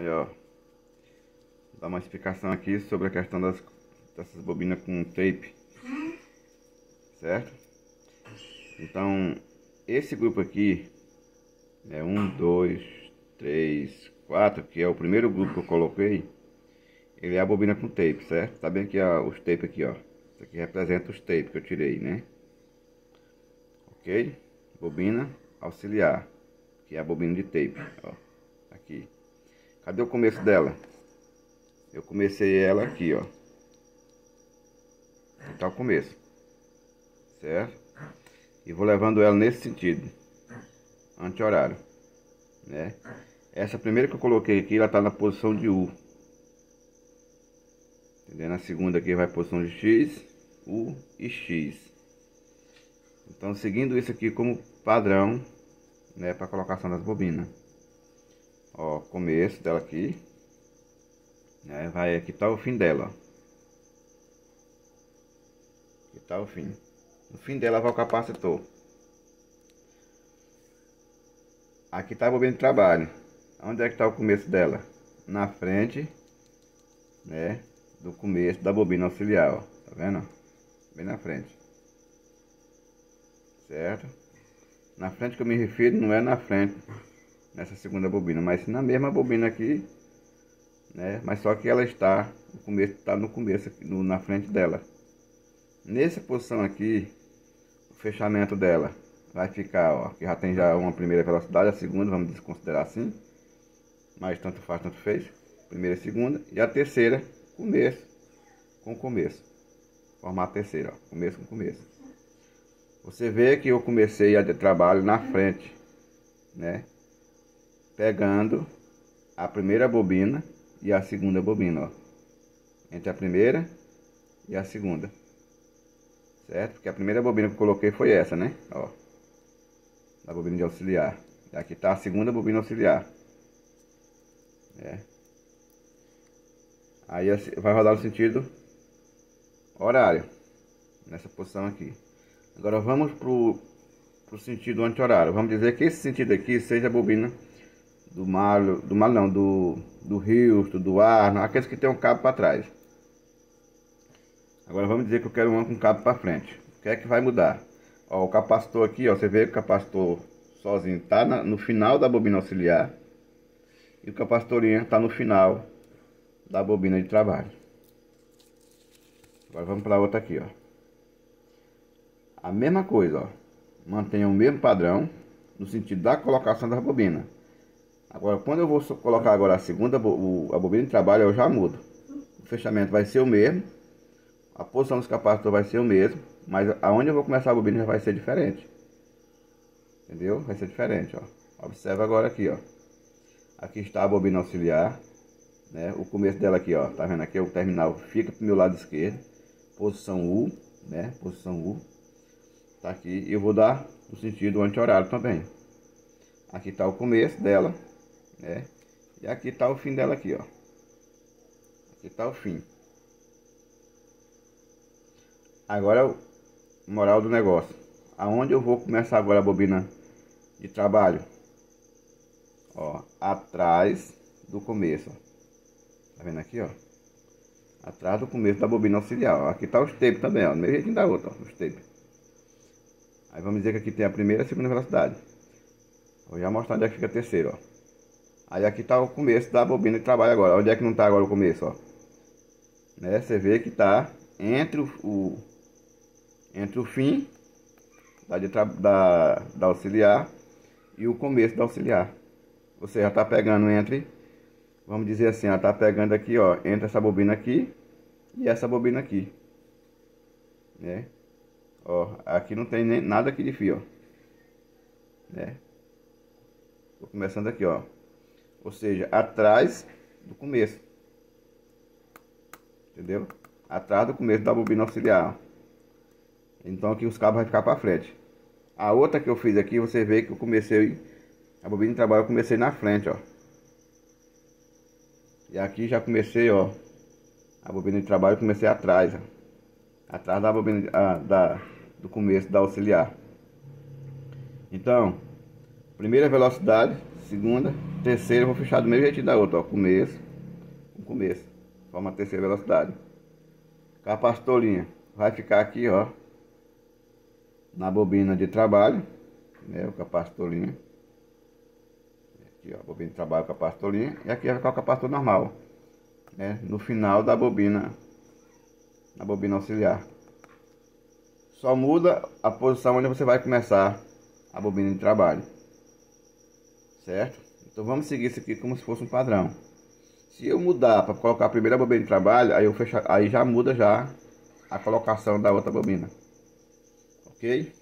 Aí, ó, dar uma explicação aqui sobre a questão dessas bobinas com tape, certo? Então, esse grupo aqui é 1, 2, 3, 4, que é o primeiro grupo que eu coloquei. Ele é a bobina com tape, certo? Tá bem que os tape aqui, ó. Isso aqui representa os tape que eu tirei, né? Ok? Bobina auxiliar, que é a bobina de tape, ó. Aqui. Cadê o começo dela? Eu comecei ela aqui, ó. Aqui tá o começo, certo? E vou levando ela nesse sentido, anti-horário, né? Essa primeira que eu coloquei aqui, ela tá na posição de U. Entendeu? A segunda aqui vai posição de X, U e X. Então, seguindo isso aqui como padrão, né, para colocação das bobinas. Ó, começo dela aqui, né, vai aqui tá o fim dela, ó. Aqui tá o fim. No fim dela vai o capacitor. Aqui tá a bobina de trabalho. Onde é que tá o começo dela? Na frente, né, do começo da bobina auxiliar, ó. Tá vendo? Bem na frente. Certo? Na frente que eu me refiro não é na frente nessa segunda bobina, mas sim na mesma bobina aqui, né? Mas só que ela está no começo aqui, na frente dela. Nessa posição aqui, o fechamento dela vai ficar, ó, que já tem uma primeira velocidade, a segunda, vamos desconsiderar assim, mas tanto faz, tanto fez, primeira e segunda, e a terceira, começo com começo, formar a terceira, ó, começo com começo. Você vê que eu comecei a de trabalho na frente, né, pegando a primeira bobina e a segunda bobina, ó, entre a primeira e a segunda, certo? Porque a primeira bobina que eu coloquei foi essa, né, ó, da bobina de auxiliar. E aqui tá a segunda bobina auxiliar, aí vai rodar no sentido horário, nessa posição aqui. Agora vamos pro sentido anti-horário. Vamos dizer que esse sentido aqui seja a bobina do Houston, do Arno, aqueles que tem um cabo para trás. Agora vamos dizer que eu quero uma com cabo para frente. O que é que vai mudar? Ó, o capacitor aqui, ó, você vê que o capacitor sozinho tá no final da bobina auxiliar e o capacitorinho tá no final da bobina de trabalho. Agora vamos para outra aqui, ó. A mesma coisa, ó. Mantenha o mesmo padrão no sentido da colocação das bobinas. Agora, quando eu vou colocar agora a bobina de trabalho, eu já mudo. O fechamento vai ser o mesmo, a posição dos capacitores vai ser o mesmo, mas aonde eu vou começar a bobina já vai ser diferente. Entendeu? Vai ser diferente, ó. Observa agora aqui, ó. Aqui está a bobina auxiliar, né? O começo dela aqui, ó. Tá vendo aqui? O terminal fica pro meu lado esquerdo. Posição U, né? Posição U. Tá aqui. E eu vou dar no sentido anti-horário também. Aqui tá o começo dela, né? E aqui tá o fim dela aqui, ó. Aqui tá o fim. Agora o moral do negócio. Aonde eu vou começar agora a bobina de trabalho? Ó, atrás do começo, ó. Tá vendo aqui, ó? Atrás do começo da bobina auxiliar, ó. Aqui tá os tape também, ó. No mesmo jeitinho da outra, ó. Os tape. Aí vamos dizer que aqui tem a primeira e a segunda velocidade. Vou já mostrar onde é que fica a terceira, ó. Aí aqui tá o começo da bobina de trabalho agora. Onde é que não tá agora o começo, ó? Né? Você vê que tá entre o fim da auxiliar e o começo da auxiliar. Você já tá pegando entre, vamos dizer assim, ela tá pegando aqui, ó, entre essa bobina aqui e essa bobina aqui, né? Ó, aqui não tem nem nada aqui de fio, ó, né? Tô começando aqui, ó. Ou seja, atrás do começo. Entendeu? Atrás do começo da bobina auxiliar. Então aqui os cabos vai ficar para frente. A outra que eu fiz aqui, você vê que eu comecei a bobina de trabalho, eu comecei na frente, ó. E aqui já comecei, ó, a bobina de trabalho eu comecei atrás, ó. Atrás da bobina do começo da auxiliar. Então, primeira velocidade, segunda, terceira, eu vou fechar do mesmo jeitinho da outra, ó, começo, forma a terceira velocidade. Capacitor vai ficar aqui, ó, na bobina de trabalho, né, o capacitor. Aqui, ó, bobina de trabalho, capacitor, e aqui vai ficar o capacitor normal, né, no final da bobina, na bobina auxiliar. Só muda a posição onde você vai começar a bobina de trabalho, certo? Então vamos seguir isso aqui como se fosse um padrão. Se eu mudar para colocar a primeira bobina de trabalho, aí eu fecho, aí já muda já a colocação da outra bobina, ok?